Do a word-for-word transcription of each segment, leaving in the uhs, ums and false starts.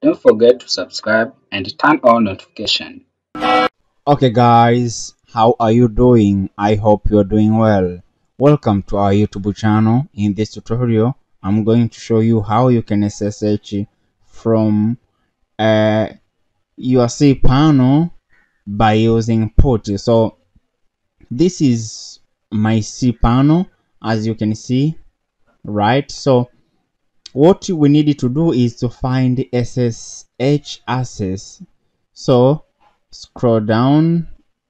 Don't forget to subscribe and turn on notification. Okay guys, how are you doing? I hope you're doing well. Welcome to our YouTube channel. In this tutorial, I'm going to show you how you can S S H from uh, your cpanel by using Putty. So this is my cpanel, as you can see, right? So what we need to do is to find S S H access. So scroll down.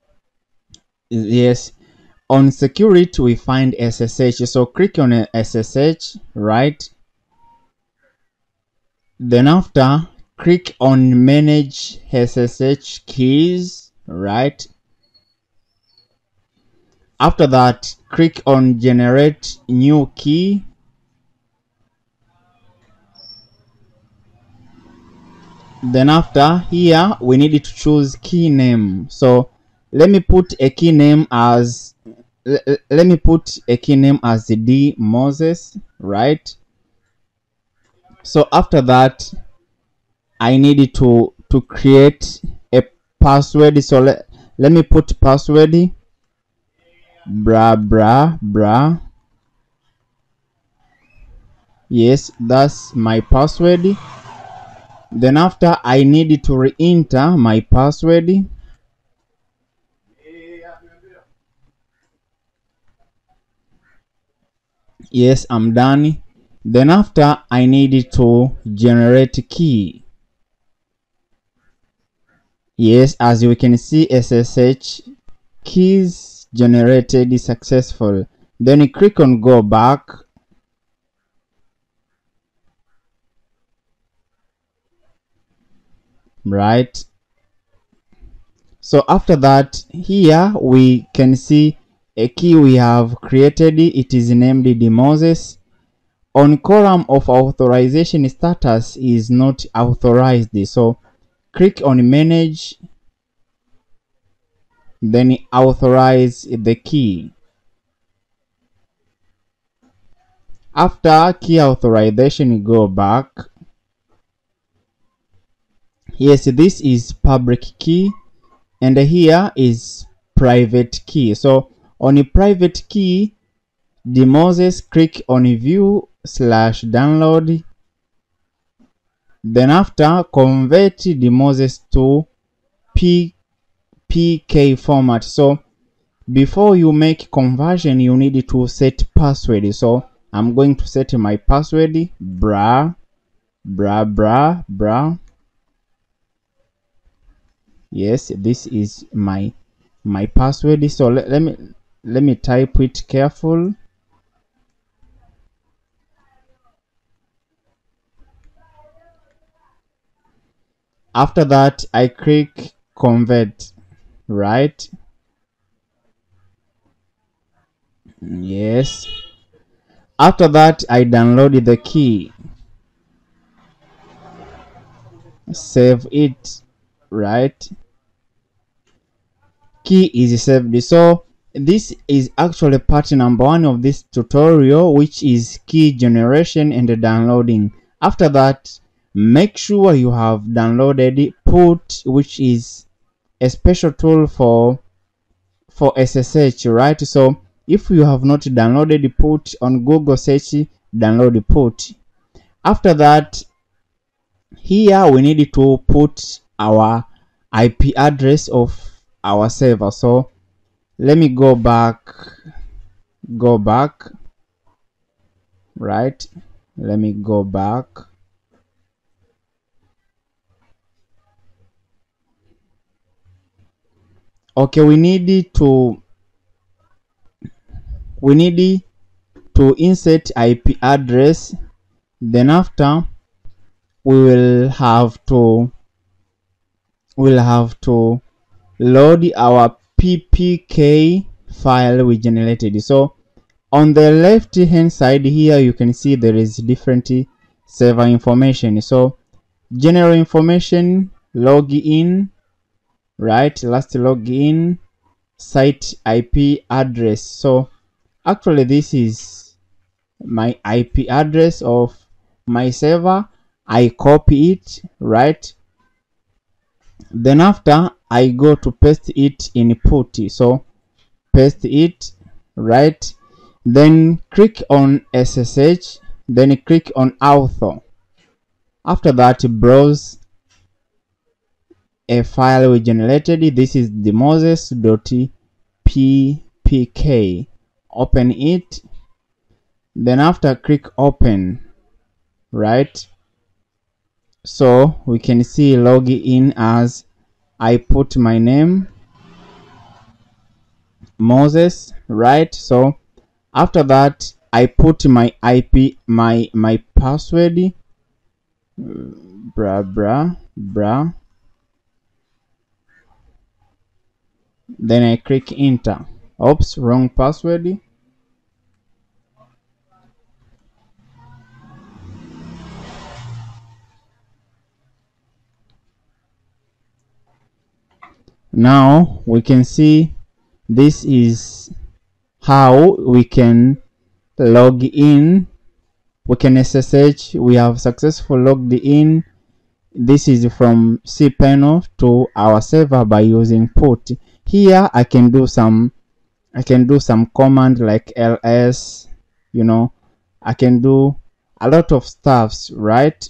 Yes, on security we find S S H, so click on S S H, right? Then after, click on manage S S H keys, right? After that, click on generate new key. Then after, here we need to choose key name. So let me put a key name as let me put a key name as D Moses, right? So after that, I need to to create a password. So let, let me put password bra bra bra. Yes, that's my password. Then after, I need to re-enter my password. Yes, I'm done. Then after, I need to generate key. Yes, as you can see, S S H keys generated is successful. Then you click on go back. Right. So after that, here we can see a key we have created. It is named D Moses. On column of authorization status is not authorized. So click on manage, then authorize the key. After key authorization, go back. Yes, this is public key, and here is private key. So on a private key, D Moses, click on view slash download. Then after, convert D Moses to P K format. So before you make conversion, you need to set password. So I'm going to set my password bra bra bra bra. Yes, this is my my password. So let, let me let me type it careful. After that, I click convert, right? Yes. After that, I downloaded the key, save it, right? Key is saved. So this is actually part number one of this tutorial, which is key generation and downloading. After that, make sure you have downloaded Putty, which is a special tool for for S S H, right? So if you have not downloaded Putty, on Google search download Putty. After that, here we need to put our I P address of our server. So let me go back go back right let me go back. Okay, we need to we need to insert I P address. Then after, we will have to we'll have to load our P P K file we generated. So on the left hand side here, you can see there is different server information. So general information, login, right? Last login, site I P address. So actually this is my I P address of my server, I copy it, right? Then after I go to paste it in Putty. So paste it, right? Then click on S S H, then click on author. After that, browse a file we generated. This is the moses.ppk. Open it. Then after, click open, right? So we can see log in as I put my name Moses, right? So after that, I put my I P, my my password, bra bra bra. Then I click enter. Oops, wrong password. Now we can see this is how we can log in. We can S S H. We have successfully logged in. This is from Cpanel to our server by using Putty. Here I can do some I can do some command like ls, you know, I can do a lot of stuffs, right?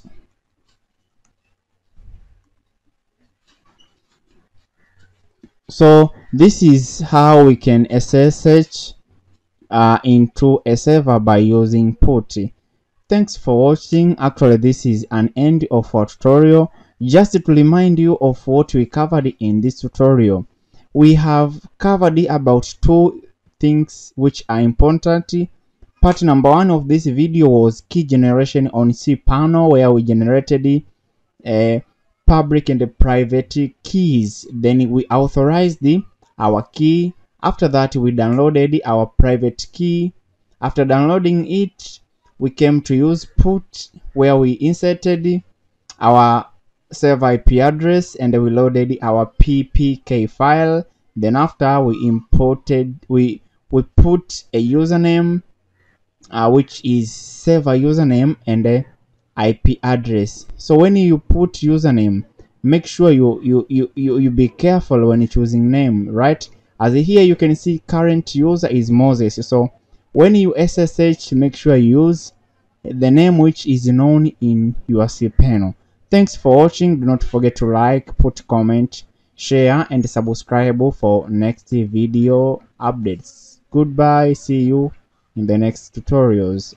So this is how we can S S H uh, into a server by using Putty. Thanks for watching. Actually, this is an end of our tutorial. Just to remind you of what we covered in this tutorial, we have covered about two things which are important. Part number one of this video was key generation on Cpanel, where we generated uh, public and private keys. Then we authorized our key. After that, we downloaded our private key. After downloading it, we came to use put, where we inserted our server I P address and we loaded our P P K file. Then after, we imported, we we put a username, uh, which is server username and a I P address. So when you put username, make sure you you you you, you be careful when choosing name, right? As here you can see current user is Moses. So when you S S H, make sure you use the name which is known in your Cpanel. Thanks for watching. Do not forget to like, put comment, share and subscribe for next video updates. Goodbye. See you in the next tutorials.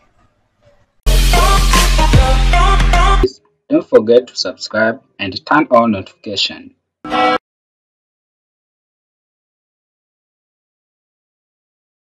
Please don't forget to subscribe and turn on notification.